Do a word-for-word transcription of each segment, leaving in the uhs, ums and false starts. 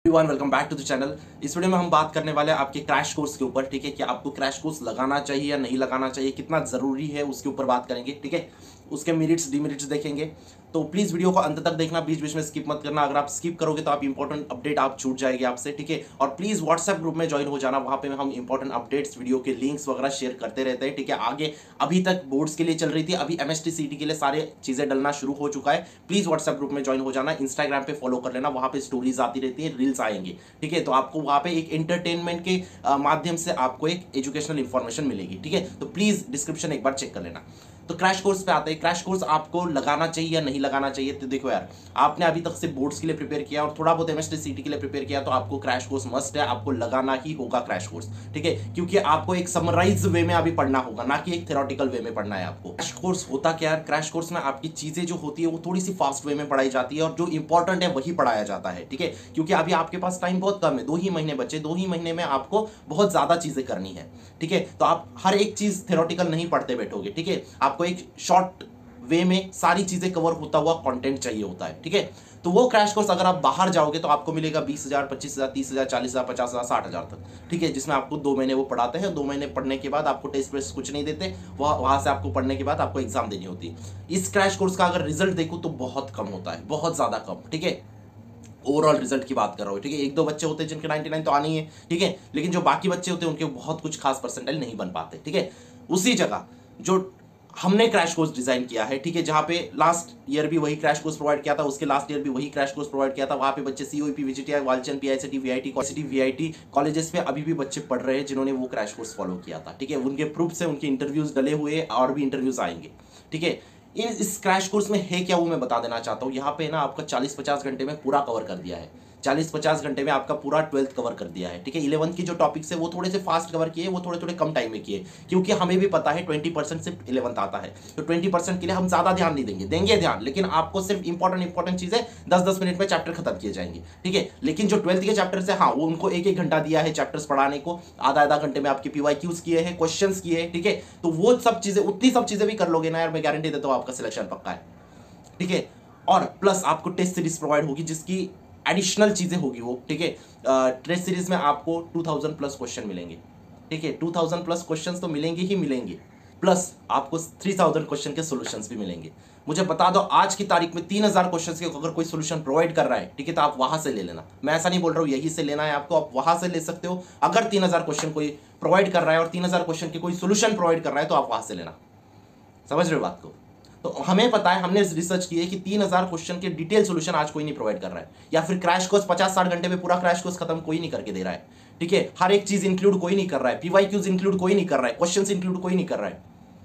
Everyone welcome back to the channel. इस video में हम बात करने वाले हैं आपके क्रैश कोर्स के ऊपर। ठीक है, कि आपको क्रैश कोर्स लगाना चाहिए या नहीं लगाना चाहिए, कितना जरूरी है उसके ऊपर बात करेंगे। ठीक है, उसके मेरिट्स डिमेरिट्स देखेंगे। तो प्लीज वीडियो को अंत तक देखना, बीच बीच में स्किप मत करना। अगर आप स्किप करोगे तो आप इंपॉर्टेंट अपडेट आप छूट जाएगी आपसे। ठीक है, और प्लीज व्हाट्सएप ग्रुप में ज्वाइन हो जाना, वहां पे हम इंपॉर्टेंट अपडेट्स वीडियो के लिंक्स वगैरह शेयर करते रहते हैं। ठीक है, आगे अभी तक बोर्ड्स के लिए चल रही थी, अभी एमएसटी सीटी के लिए सारे चीजें डलना शुरू हो चुका है। प्लीज व्हाट्सएप ग्रुप में ज्वाइन हो जाना, इंस्टाग्राम पे फॉलो कर लेना, वहां पे स्टोरीज आती रहती है, रील्स आएंगे। ठीक है, तो आपको वहां पे एक एंटरटेनमेंट के माध्यम से आपको एक एजुकेशनल इंफॉर्मेशन मिलेगी। ठीक है, तो प्लीज डिस्क्रिप्शन एक बार चेक कर लेना। तो क्रैश कोर्स पे आते हैं, क्रैश कोर्स आपको लगाना चाहिए या नहीं लगाना चाहिए। तो देखो यार, आपने अभी तक से बोर्ड्स के लिए प्रिपेयर किया और थोड़ा बहुत एमएसटी सीटी के लिए प्रिपेयर किया, तो आपको क्रैश कोर्स मस्ट है, आपको लगाना ही होगा क्रैश कोर्स। ठीक है, क्योंकि आपको एक समराइज वे में अभी पढ़ना होगा, ना कि एक थ्योरेटिकल वे में पढ़ना है आपको। क्रैश कोर्स होता क्या है? क्रैश कोर्स में आपकी चीजें जो होती है वो थोड़ी सी फास्ट वे में पढ़ाई जाती है और जो इंपॉर्टेंट है वही पढ़ाया जाता है। ठीक है, क्योंकि अभी आपके पास टाइम बहुत कम है, दो ही महीने बचे, दो ही महीने में आपको बहुत ज्यादा चीजें करनी है। ठीक है, तो आप हर एक चीज थ्योरेटिकल नहीं पढ़ते बैठोगे। ठीक है, आपको एक शॉर्ट वे में सारी चीजें कवर होता हुआ कंटेंट चाहिए होता है। ठीक है, तो वो क्रैश कोर्स अगर आप बाहर जाओगे तो आपको मिलेगा बीस हजार, पच्चीस हजार, तीस हजार, चालीस हजार, पचास हजार, साठ हजार तक। ठीक है, जिसमें आपको दो महीने वो पढ़ाते हैं, दो महीने पढ़ने के बाद आपको टेस्ट वेस्ट कुछ नहीं देते, वहां से आपको पढ़ने के बाद आपको एग्जाम देनी होती है। इस क्रैश कोर्स का अगर रिजल्ट देखो तो बहुत कम होता है, बहुत ज्यादा कम। ठीक है, ओवरऑल रिजल्ट की बात कर रहा हूँ। ठीक है, एक दो बच्चे होते हैं जिनके निन्यानवे तो आनी है। ठीक है, लेकिन जो बाकी बच्चे होते हैं उनके बहुत कुछ खास परसेंटाइल नहीं बन पाते। ठीक है, उसी जगह जो हमने क्रैश कोर्स डिजाइन किया है, ठीक है, जहां पे लास्ट ईयर भी वही क्रैश कोर्स प्रोवाइड किया था, उसके लास्ट ईयर भी वही क्रैश कोर्स प्रोवाइड किया था। वहां पे बच्चे COEP, VGTI, Walchand, PICT, VIT, कॉसिटी, वीआईटी कॉलेजेस में अभी भी बच्चे पढ़ रहे हैं जिन्होंने वो क्रैश कोर्स फॉलो किया था। ठीक है, उनके प्रूफ से उनके इंटरव्यूज डले हुए और भी इंटरव्यूज आएंगे। ठीक है, इन इस क्रैश कोर्स में है क्या वो मैं बता देना चाहता हूँ। यहाँ पे ना आपका चालीस पचास घंटे में पूरा कवर कर दिया है, चालीस पचास घंटे में आपका पूरा ट्वेल्थ कवर कर दिया है। ठीक है, इलेवंथ की जो टॉपिक्स है वो थोड़े से फास्ट कवर किए, वो थोड़े थोड़े कम टाइम में किए, क्योंकि हमें भी पता है ट्वेंटी परसेंट सिर्फ इलेवंथ आता है, तो ट्वेंटी परसेंट के लिए हम ज्यादा ध्यान नहीं देंगे, देंगे ध्यान, लेकिन आपको सिर्फ इंपॉर्टेंट इंपॉर्टेंट चीजें दस दस मिनट में चैप्टर खत्म किए जाएंगे। ठीक है, लेकिन जो ट्वेल्थ के चैप्टर है, हाँ, वो उनको एक एक घंटा दिया है चैप्टर्स पढ़ाने को, आधा आधा घंटे में आपके पीवाईक्यूज किए हैं, क्वेश्चन किए हैं। ठीक है, तो वो सब चीजें, उतनी सब चीजें भी कर लोगे ना यार, मैं गारंटी देता हूँ आपका सिलेक्शन पक्का है। ठीक है, और प्लस आपको टेस्ट सीरीज प्रोवाइड होगी जिसकी एडिशनल चीजें होगी वो। ठीक है, टेस्ट सीरीज में आपको टू थाउज़ेंड प्लस क्वेश्चन मिलेंगे। ठीक है, टू थाउज़ेंड प्लस क्वेश्चंस तो मिलेंगे ही मिलेंगे, प्लस आपको थ्री थाउज़ेंड क्वेश्चन के सॉल्यूशंस भी मिलेंगे। मुझे बता दो, आज की तारीख में तीन हज़ार क्वेश्चंस के अगर कोई सॉल्यूशन प्रोवाइड कर रहा है, ठीक है, तो आप वहां से ले लेना। मैं ऐसा नहीं बोल रहा हूं यही से लेना है आपको, आप वहां से ले सकते हो। अगर तीन हज़ार क्वेश्चन कोई प्रोवाइड कर रहा है और तीन हज़ार क्वेश्चन के कोई सॉल्यूशन प्रोवाइड कर रहा है तो आप वहां से लेना। समझ रहे हो बात को? तो हमें पता है, हमने रिसर्च की है कि तीन हज़ार क्वेश्चन के डिटेल सॉल्यूशन आज कोई नहीं प्रोवाइड कर रहा है, या फिर क्रैश कोर्स पचास साठ घंटे में पूरा क्रैश कोर्स खत्म कोई नहीं करके दे रहा है। ठीक है, हर एक चीज इंक्लूड कोई नहीं कर रहा है, पीवाईक्यूज इंक्लूड कोई नहीं कर रहा है, क्वेश्चंस इंक्लूड कोई नहीं कर रहा है।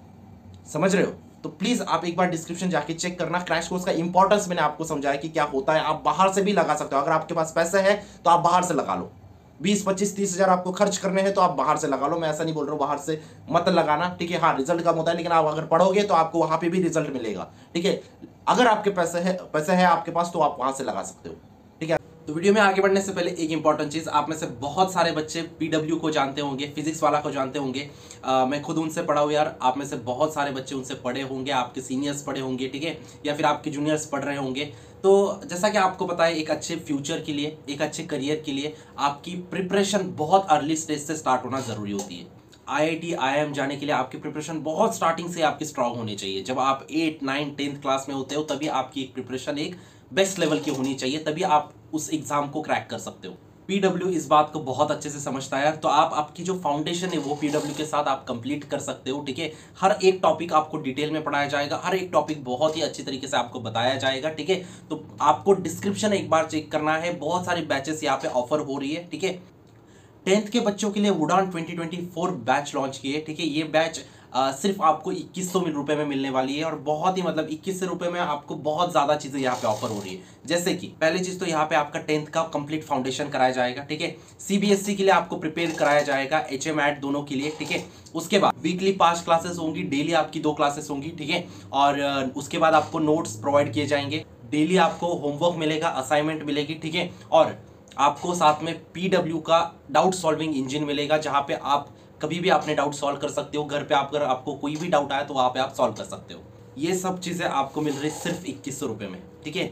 समझ रहे हो? तो प्लीज आप एक बार डिस्क्रिप्शन जाके चेक करना। क्रैश कोर्स का इंपॉर्टेंस मैंने आपको समझाया कि क्या होता है। आप बाहर से भी लगा सकते हो, अगर आपके पास पैसे है तो आप बाहर से लगा लो। बीस पच्चीस तीस हजार आपको खर्च करने हैं तो आप बाहर से लगा लो, मैं ऐसा नहीं बोल रहा हूँ बाहर से मत लगाना। ठीक है, हाँ, रिजल्ट कम होता है, लेकिन आप अगर पढ़ोगे तो आपको वहां पे भी रिजल्ट मिलेगा। ठीक है, अगर आपके पैसे है पैसे है आपके पास तो आप वहां से लगा सकते हो। ठीक है, तो वीडियो में आगे बढ़ने से पहले एक इंपॉर्टेंट चीज, आप में से बहुत सारे बच्चे पीडब्ल्यू को जानते होंगे, फिजिक्स वाला को जानते होंगे। आ, मैं खुद उनसे पढ़ा हूँ यार, आप में से बहुत सारे बच्चे उनसे पढ़े होंगे, आपके सीनियर्स पढ़े होंगे, ठीक है, या फिर आपके जूनियर्स पढ़ रहे होंगे। तो जैसा कि आपको पता है, एक अच्छे फ्यूचर के लिए, एक अच्छे करियर के लिए आपकी प्रिपरेशन बहुत अर्ली स्टेज से स्टार्ट होना जरूरी होती है। आईआईटी, आईआईएम जाने के लिए आपकी प्रिपरेशन बहुत स्टार्टिंग से आपकी स्ट्रांग होनी चाहिए। जब आप एट नाइन टेंथ क्लास में होते हो तभी आपकी एक प्रिपरेशन एक बेस्ट लेवल की होनी चाहिए, तभी आप उस एग्जाम को क्रैक कर सकते हो। पीडब्ल्यू इस बात को बहुत अच्छे से समझता है, तो आप आपकी जो फाउंडेशन है वो पीडब्ल्यू के साथ आप कंप्लीट कर सकते हो। ठीक है, हर एक टॉपिक आपको डिटेल में पढ़ाया जाएगा, हर एक टॉपिक बहुत ही अच्छी तरीके से आपको बताया जाएगा। ठीक है, तो आपको डिस्क्रिप्शन एक बार चेक करना है, बहुत सारे बैचेस यहाँ पे ऑफर हो रही है। ठीक है, टेंथ के बच्चों के लिए Udaan twenty twenty four batch launch किए। ठीक है, ये बैच आ, सिर्फ आपको इक्कीस सौ रुपए में मिलने वाली है, और बहुत ही मतलब इक्कीस सौ रुपए में आपको बहुत ज्यादा चीजें यहाँ पे ऑफर हो रही है। जैसे कि पहली चीज तो यहाँ पे आपका टेंथ का कंप्लीट फाउंडेशन कराया जाएगा। ठीक है, सीबीएसई के लिए आपको प्रिपेयर कराया जाएगा, एचएम एड दोनों के लिए। ठीक है, उसके बाद वीकली पांच क्लासेस होंगी, डेली आपकी दो क्लासेस होंगी। ठीक है, और उसके बाद आपको नोट्स प्रोवाइड किए जाएंगे, डेली आपको होमवर्क मिलेगा, असाइनमेंट मिलेगी। ठीक है, और आपको साथ में पीडब्ल्यू का डाउट सॉल्विंग इंजन मिलेगा, जहां पे आप कभी भी अपने डाउट सॉल्व कर सकते हो। घर पे आप अगर आपको कोई भी डाउट आए तो वहां पे आप सॉल्व कर सकते हो। ये सब चीजें आपको मिल रही सिर्फ इक्कीस सौ रुपए में। ठीक है,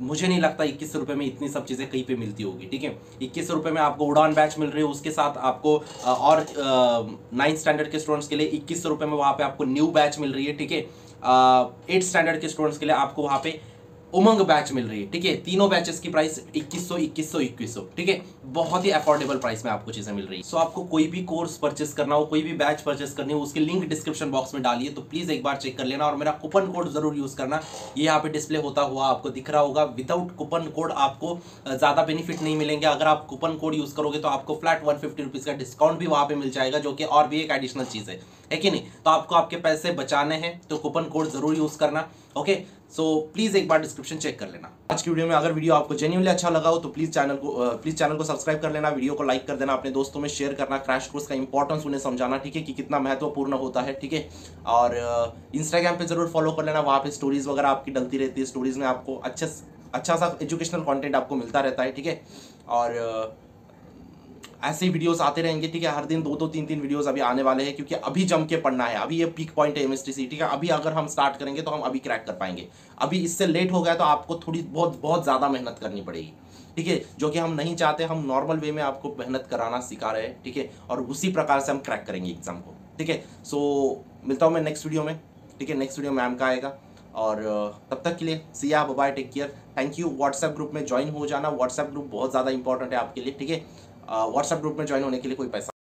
मुझे नहीं लगता इक्कीस रुपये में इतनी सब चीज़ें कहीं पे मिलती होगी, ठीक है। इक्कीस रुपये में आपको उड़ान बैच मिल रही है, उसके साथ आपको और नाइन्थ स्टैंडर्ड के स्टूडेंट्स के लिए इक्कीस रुपये में वहाँ पे आपको न्यू बैच मिल रही है, ठीक है। एट्थ स्टैंडर्ड के स्टूडेंट्स के लिए आपको वहाँ पे उमंग बैच मिल रही है, ठीक है। तीनों बैचेस की प्राइस इक्कीस सौ इक्कीस सौ इक्कीस सौ, ठीक है। बहुत ही अफोर्डेबल प्राइस में आपको चीजें मिल रही है। सो so, आपको कोई भी कोर्स परचेस करना हो, कोई भी बैच परचेस करनी हो, उसकी लिंक डिस्क्रिप्शन बॉक्स में डालिए, तो प्लीज एक बार चेक कर लेना और मेरा कूपन कोड जरूर यूज करना। ये यहाँ पे डिस्प्ले होता हुआ आपको दिख रहा होगा। विदाउट कूपन कोड आपको ज्यादा बेनिफिट नहीं मिलेंगे। अगर आप कूपन कोड यूज करोगे तो आपको फ्लैट वन फिफ्टी रुपीज का डिस्काउंट भी वहां पे मिल जाएगा, जो कि और भी एक एडिशनल चीज है, है कि नहीं। तो आपको आपके पैसे बचाने हैं तो कूपन कोड जरूर यूज करना, ओके। सो प्लीज एक बार डिस्क्रिप्शन चेक कर लेना। आज की वीडियो में अगर वीडियो आपको जेन्युइनली अच्छा लगा हो तो प्लीज चैनल को प्लीज चैनल को सब्सक्राइब कर लेना, वीडियो को लाइक कर देना, अपने दोस्तों में शेयर करना, क्रैश कोर्स का इंपॉर्टेंस उन्हें समझाना, ठीक है, कि कितना महत्वपूर्ण होता है, ठीक है। और इंस्टाग्राम पे जरूर फॉलो कर लेना, वहाँ पे स्टोरीज वगैरह आपकी डलती रहती है। स्टोरीज में आपको अच्छे अच्छा सा एजुकेशनल कंटेंट आपको मिलता रहता है, ठीक है। और ऐसे ही वीडियोस आते रहेंगे, ठीक है। हर दिन दो दो तीन तीन वीडियोस अभी आने वाले हैं, क्योंकि अभी जम के पढ़ना है। अभी ये पीक पॉइंट है एमएसटीसी, ठीक है। अभी अगर हम स्टार्ट करेंगे तो हम अभी क्रैक कर पाएंगे। अभी इससे लेट हो गया तो आपको थोड़ी बहुत बहुत ज़्यादा मेहनत करनी पड़ेगी, ठीक है, जो कि हम नहीं चाहते। हम नॉर्मल वे में आपको मेहनत कराना सिखा रहे हैं, ठीक है, और उसी प्रकार से हम क्रैक करेंगे एग्जाम को, ठीक है। सो मिलता हूँ मैं नेक्स्ट वीडियो में, ठीक है। नेक्स्ट वीडियो मैम का आएगा, और तब तक के लिए see ya bye, take care, thank you. WhatsApp group में ज्वाइन हो जाना। व्हाट्सएप ग्रुप बहुत ज़्यादा इंपॉर्टेंट है आपके लिए, ठीक है। व्हाट्सएप ग्रुप में ज्वाइन होने के लिए कोई पैसा